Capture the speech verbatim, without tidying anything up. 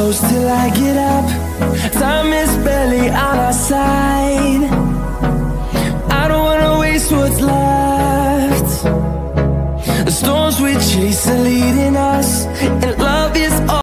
close till I get up. Time is barely on our side. I don't wanna waste what's left. The storms we chase are leading us, and love is all